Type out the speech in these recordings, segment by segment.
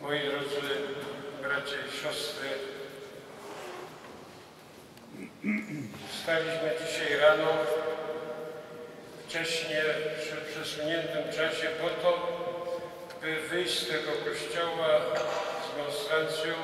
Moi drodzy bracia i siostry, wstaliśmy dzisiaj rano, wcześnie, przy przesuniętym czasie po to, by wyjść z tego kościoła z monstrancją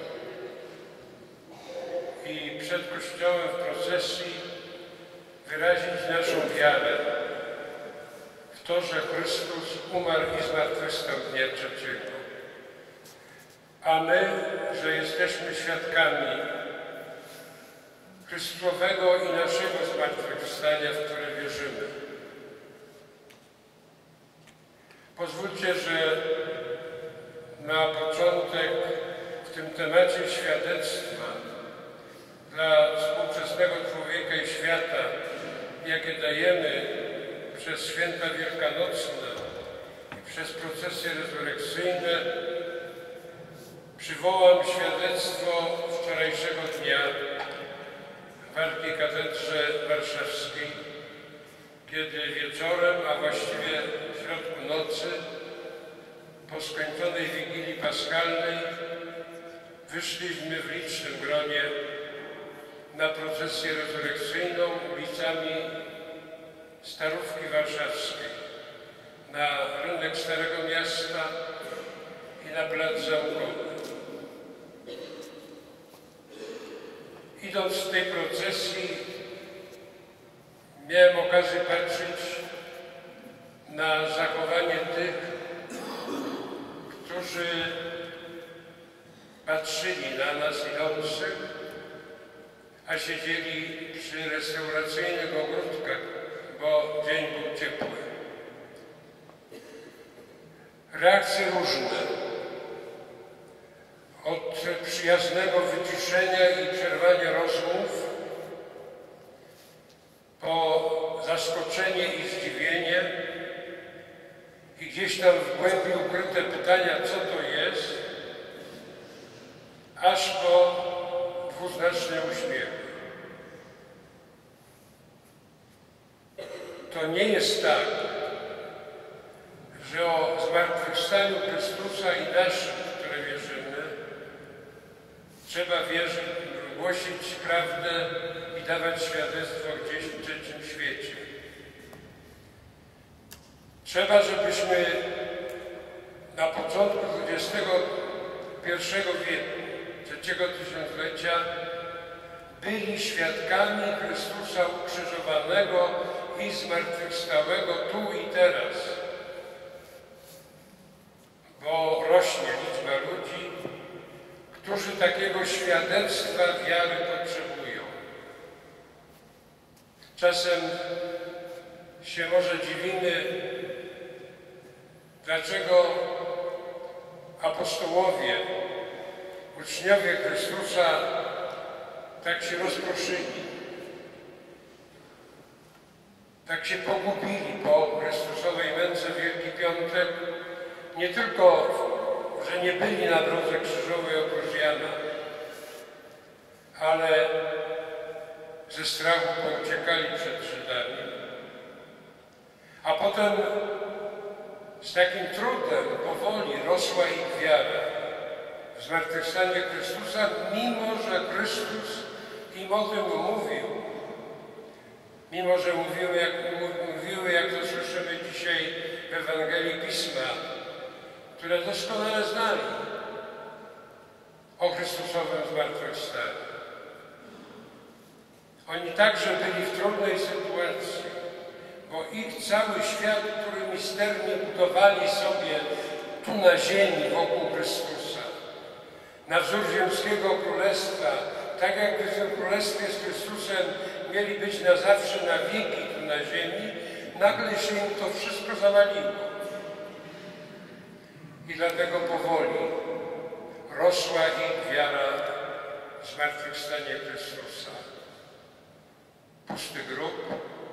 i przed kościołem w procesji wyrazić naszą wiarę w to, że Chrystus umarł i zmartwychwstał dnia trzeciego. A my, że jesteśmy świadkami Chrystusowego i naszego zmartwychwstania, w które wierzymy. Pozwólcie, że na początek w tym temacie świadectwa dla współczesnego człowieka i świata, jakie dajemy przez święta wielkanocne i przez procesje rezurekcyjne, przywołam świadectwo wczorajszego dnia w Archikatedrze Warszawskiej, kiedy wieczorem, a właściwie w środku nocy, po skończonej Wigilii Paschalnej, wyszliśmy w licznym gronie na procesję rezurekcyjną ulicami Starówki Warszawskiej, na rynek Starego Miasta i na plac Zamkowy. Idąc w tej procesji, miałem okazję patrzeć na zachowanie tych, którzy patrzyli na nas idących, a siedzieli przy restauracyjnych ogródkach, bo dzień był ciepły. Reakcje różne. Od przyjaznego wyciszenia i przerwania rozmów, po zaskoczenie i zdziwienie i gdzieś tam w głębi ukryte pytania, co to jest, aż po dwuznaczne uśmiechy. To nie jest tak, że o zmartwychwstaniu Chrystusa i naszym, w które wierzymy, trzeba wierzyć, głosić prawdę i dawać świadectwo gdzieś w trzecim świecie. Trzeba, żebyśmy na początku XXI wieku, trzeciego tysiąclecia, byli świadkami Chrystusa ukrzyżowanego i zmartwychwstałego tu i teraz. Bo rośnie liczba ludzi, którzy takiego świadectwa wiary potrzebują. Czasem się może dziwimy, dlaczego apostołowie, uczniowie Chrystusa tak się rozproszyli, tak się pogubili po Chrystusowej męce w Wielki Piątek, nie tylko, że nie byli na drodze krzyżowej oprócz Jana, ale ze strachu pouciekali przed Żydami. A potem z takim trudem powoli rosła ich wiara w zmartwychwstanie Chrystusa, mimo że Chrystus im o tym mówił. Mimo że mówiły, jak to słyszymy dzisiaj w Ewangelii Pisma, które doskonale znali o Chrystusowym zmartwychwstaniu. Oni także byli w trudnej sytuacji, bo ich cały świat, który misternie budowali sobie tu na ziemi wokół Chrystusa, na wzór ziemskiego królestwa, tak jak w tym królestwie z Chrystusem mieli być na zawsze, na wieki tu na ziemi, nagle się im to wszystko zawaliło. I dlatego powoli rosła ich wiara w zmartwychwstanie Chrystusa. Pusty grób,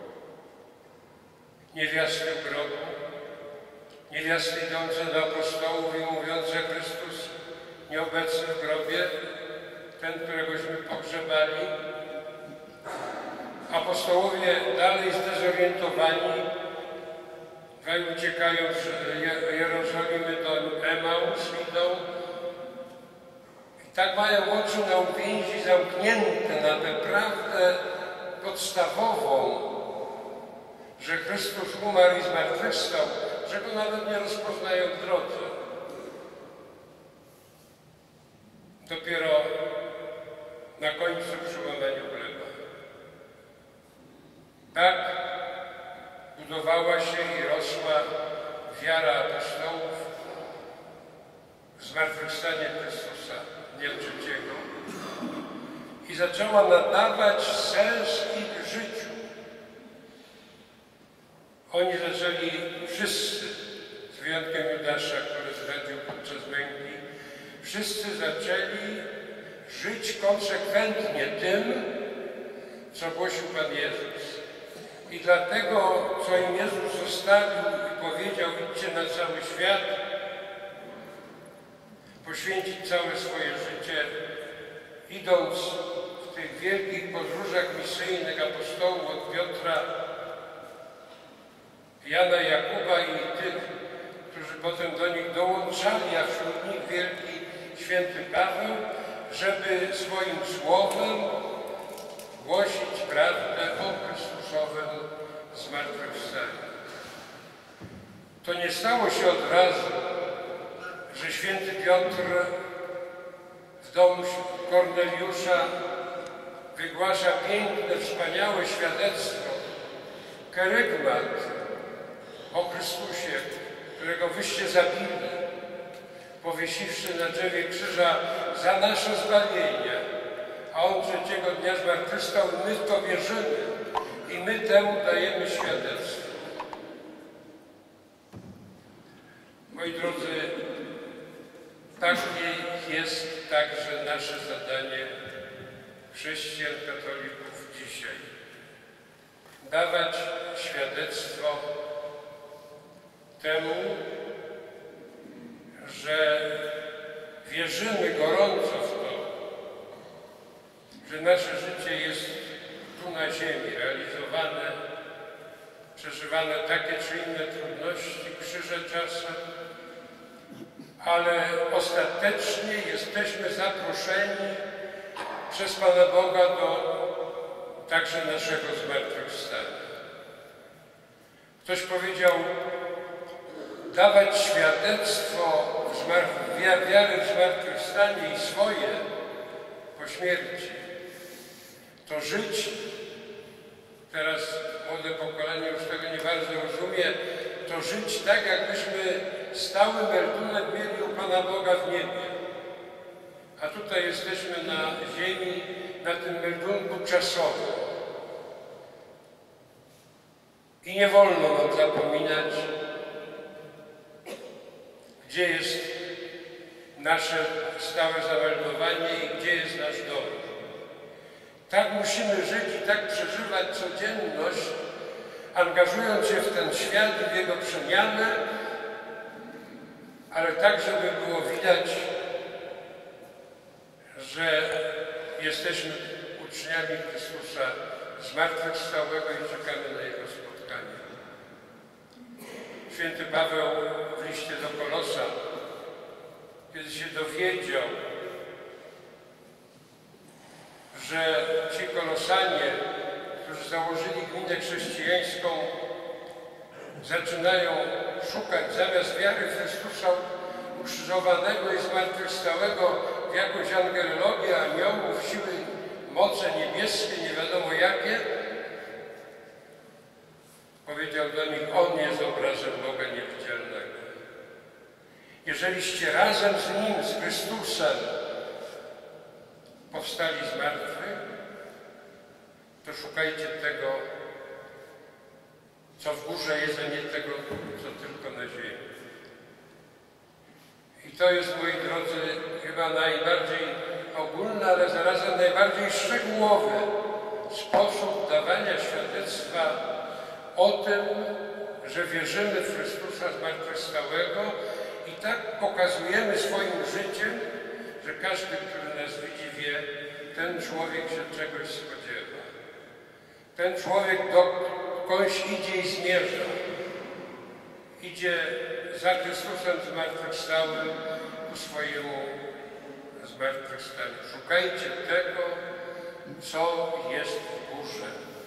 niewiasty w grobu, niewiasty idące do apostołów i mówiące: Chrystus nieobecny w grobie, ten, któregośmy pogrzebali. Apostołowie dalej zdezorientowani, dwaj uciekają z Jerozolimy do Emaus, idą, tak mają oczy na uwięzi zamknięte na tę prawdę podstawową, że Chrystus umarł i zmartwychwstał, że Go nawet nie rozpoznają w drodze. Dopiero na końcu przy łamaniu chleba. Tak budowała się i rosła wiara apostołów w zmartwychwstanie Chrystusa dnia trzeciego i zaczęła nadawać sens ich życiu. Oni zaczęli wszyscy, z wyjątkiem Judasza, który zdradził podczas męki, wszyscy zaczęli żyć konsekwentnie tym, co głosił Pan Jezus. I dlatego, co im Jezus zostawił i powiedział, idźcie na cały świat, poświęcić całe swoje życie, idąc w tych wielkich podróżach misyjnych apostołów od Piotra, Jana, Jakuba i tych, którzy potem do nich dołączali, a wśród nich wielki święty Paweł, żeby swoim słowem głosić prawdę o Chrystusowym zmartwychwstaniu. To nie stało się od razu, że święty Piotr w domu Korneliusza wygłasza piękne, wspaniałe świadectwo, kerygmat o Chrystusie, którego wyście zabili, powiesiwszy na drzewie krzyża za nasze zbawienie, a On trzeciego dnia zmartwychwstał i my w to wierzymy i my temu dajemy świadectwo. Moi drodzy, takie jest także nasze zadanie chrześcijan, katolików dzisiaj. Dawać świadectwo temu, że wierzymy gorąco w to, że nasze życie jest tu na ziemi realizowane, przeżywane takie czy inne trudności, krzyże czasem, ale ostatecznie jesteśmy zaproszeni przez Pana Boga do także naszego zmartwychwstania. Ktoś powiedział, dawać świadectwo wiary w zmartwychwstanie i swoje po śmierci, to żyć, teraz młode pokolenie już tego nie bardzo rozumie, to żyć tak, jakbyśmy stały meldunek mieli u Pana Boga w niebie. A tutaj jesteśmy na ziemi, na tym meldunku czasowym. I nie wolno nam zapominać, gdzie jest nasze stałe zameldowanie i gdzie jest nasz dom. Tak musimy żyć i tak przeżywać codzienność, angażując się w ten świat i w jego przemianę, ale tak, żeby było widać, że jesteśmy uczniami Chrystusa zmartwychwstałego i czekamy na Jego spotkanie. Święty Paweł w liście do Kolosan, kiedy się dowiedział, że ci Kolosanie, którzy założyli gminę chrześcijańską, zaczynają szukać zamiast wiary Chrystusa ukrzyżowanego i zmartwychwstałego w jakąś angelologię, aniołów, siły, moce niebieskie, nie wiadomo jakie, powiedział do nich, On jest obrazem Boga niewidzialnego. Jeżeliście razem z Nim, z Chrystusem, powstali z martwych, to szukajcie tego, co w górze jest, a nie tego, co tylko na ziemi. I to jest, moi drodzy, chyba najbardziej ogólny, ale zarazem najbardziej szczegółowy sposób dawania świadectwa o tym, że wierzymy w Chrystusa zmartwychwstałego i tak pokazujemy swoim życiem, że każdy, który nas widzi, wie, ten człowiek się czegoś spodziewa. Ten człowiek dokądś idzie i zmierza. Idzie za Chrystusem zmartwychwstałym ku swojemu zmartwychwstaniu. Szukajcie tego, co jest w górze.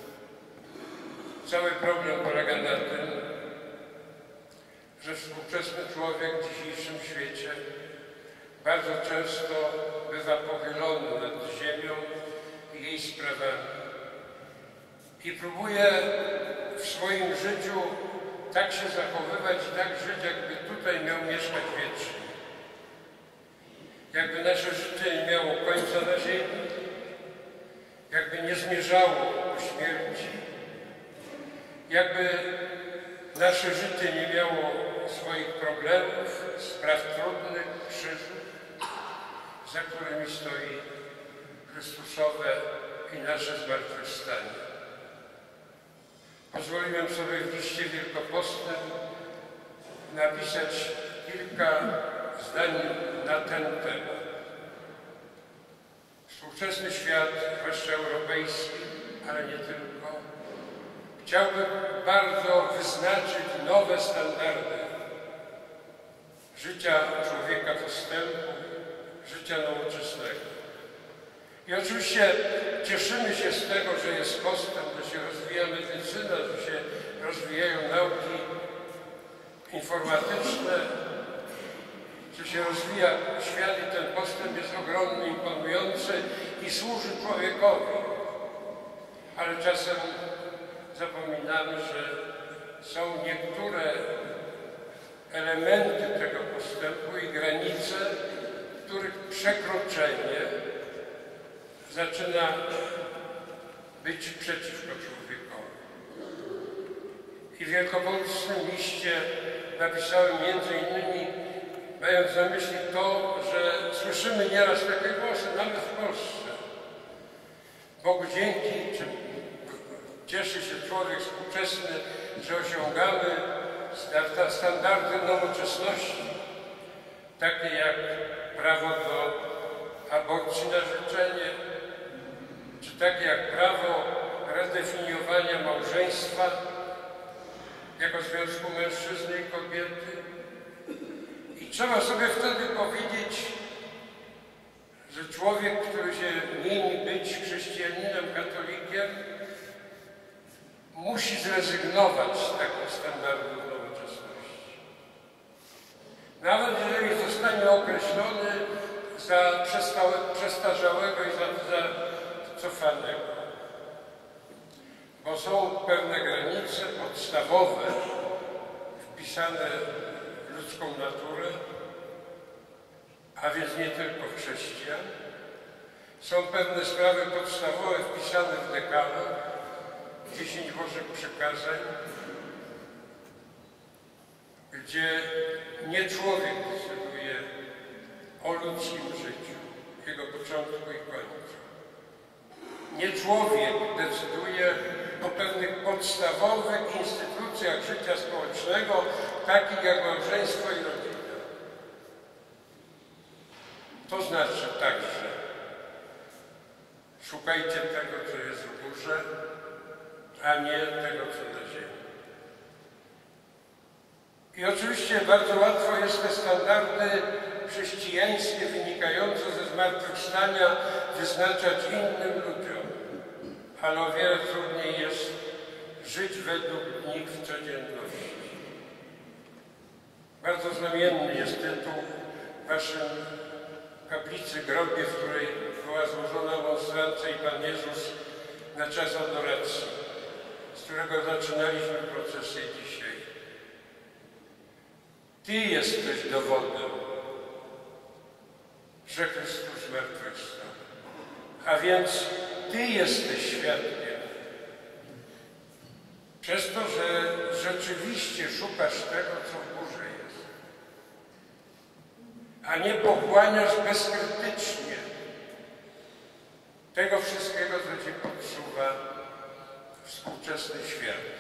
Cały problem polega na tym, że współczesny człowiek w dzisiejszym świecie bardzo często bywa pochylony nad ziemią i jej sprawami i próbuje w swoim życiu tak się zachowywać i tak żyć, jakby tutaj miał mieszkać wiecznie. Jakby nasze życie nie miało końca na ziemi, jakby nie zmierzało ku śmierci, jakby nasze życie nie miało swoich problemów, spraw trudnych, krzyżów, za którymi stoi Chrystusowe i nasze zmartwychwstanie. Pozwoliłem sobie w liście wielkopostnym napisać kilka zdań na ten temat. Współczesny świat, zwłaszcza europejski, ale nie tylko, chciałby bardzo wyznaczyć nowe standardy życia człowieka postępu, życia nowoczesnego. I oczywiście cieszymy się z tego, że jest postęp, że się rozwija medycyna, że się rozwijają nauki informatyczne, że się rozwija świat i ten postęp jest ogromny, imponujący i służy człowiekowi. Ale czasem zapominamy, że są niektóre elementy tego postępu i granice, których przekroczenie zaczyna być przeciwko człowiekowi. I w wielkopolskim liście napisałem między innymi, mając na myśli to, że słyszymy nieraz takie głosy, nawet w Polsce. Bogu dzięki, czy cieszy się człowiek współczesny, że osiągamy standardy nowoczesności, takie jak prawo do aborcji na życzenie, czy takie jak prawo redefiniowania małżeństwa jako związku mężczyzny i kobiety. I trzeba sobie wtedy powiedzieć, że człowiek, który się mieni być chrześcijaninem, katolikiem, musi zrezygnować z takich standardów nowoczesności. Nawet jeżeli zostanie określony za przestarzałego i za cofanego. Bo są pewne granice podstawowe wpisane w ludzką naturę, a więc nie tylko w chrześcijan. Są pewne sprawy podstawowe wpisane w dekalog, 10 Bożych przykazań, gdzie nie człowiek decyduje o ludzkim życiu, jego początku i końcu. Nie człowiek decyduje o pewnych podstawowych instytucjach życia społecznego, takich jak małżeństwo i rodzina. To znaczy także, szukajcie tego, co jest w górze, a nie tego, co na ziemi. I oczywiście bardzo łatwo jest te standardy chrześcijańskie wynikające ze zmartwychwstania wyznaczać innym ludziom, ale o wiele trudniej jest żyć według nich w codzienności. Bardzo znamienny jest tytuł w waszym kaplicy grobie, w której była złożona monstrancja i Pan Jezus na czas adoracji, z którego zaczynaliśmy procesję dzisiaj. Ty jesteś dowodem, że Chrystus zmartwychwstał. A więc Ty jesteś świadkiem. Przez to, że rzeczywiście szukasz tego, co w górze jest, a nie pochłaniasz bezkrytycznie tego wszystkiego, co Ci podsuwa współczesny świat.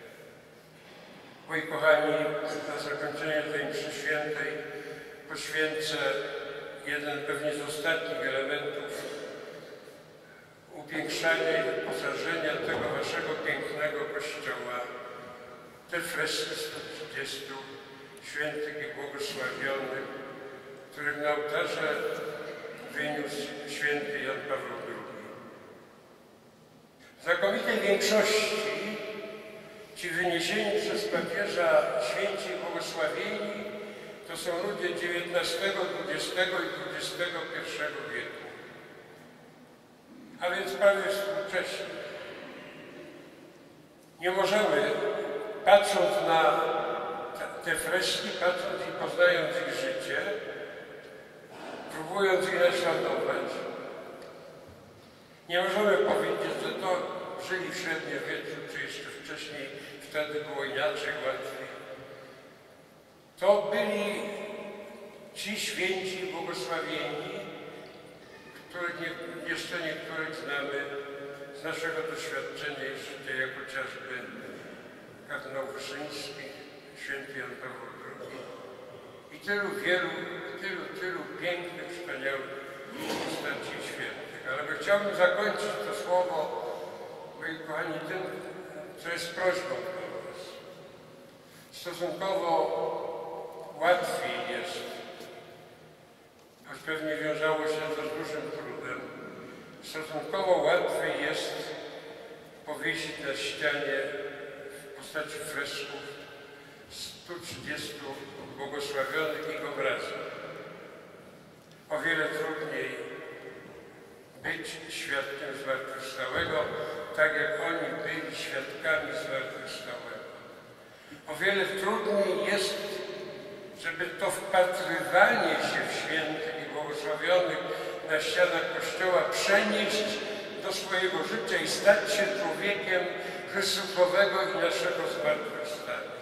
Moi kochani, na zakończenie tej mszy świętej poświęcę jeden pewnie z ostatnich elementów upiększania i wyposażenia tego waszego pięknego kościoła, te freski 130 świętych i błogosławionych, których na ołtarze wyniósł święty Jan Paweł II. W znakomitej większości ci wyniesieni przez papieża święci błogosławieni to są ludzie XIX, XX i XXI wieku, a więc prawie współcześni. Nie możemy, patrząc na te freski, patrząc i poznając ich życie, próbując ich naśladować, nie możemy powiedzieć, że to żyli w średniowieczu, czy jeszcze wcześniej, wtedy było inaczej, łatwiej. To byli ci święci błogosławieni, których jeszcze niektórych znamy z naszego doświadczenia i życia, jak chociażby kardynał Wyszyński, święty Jan Paweł II i tylu wielu, tylu pięknych, wspaniałych postaci świętych. Ale chciałbym zakończyć to słowo, moi kochani, tym, co jest prośbą do was. Stosunkowo łatwiej jest, choć pewnie wiązało się to z dużym trudem, stosunkowo łatwiej jest powiesić na ścianie w postaci fresków 130 błogosławionych ich obrazów. O wiele trudniej być świadkiem zmartwychwstałego, tak jak oni byli świadkami zmartwychwstałego. O wiele trudniej jest, żeby to wpatrywanie się w świętych i błogosławionych na ścianach Kościoła przenieść do swojego życia i stać się człowiekiem Chrystusowego i naszego zmartwychwstania.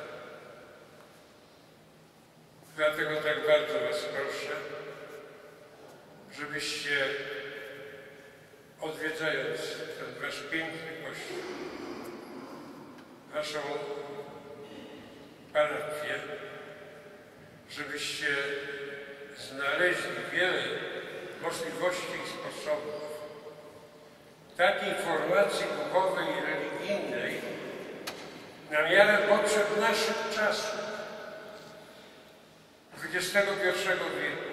Dlatego tak bardzo was proszę, żebyście, odwiedzając ten wasz piękny Kościół, waszą parafię, żebyście znaleźli wiele możliwości i sposobów takiej formacji duchowej i religijnej na miarę potrzeb naszych czasów XXI wieku.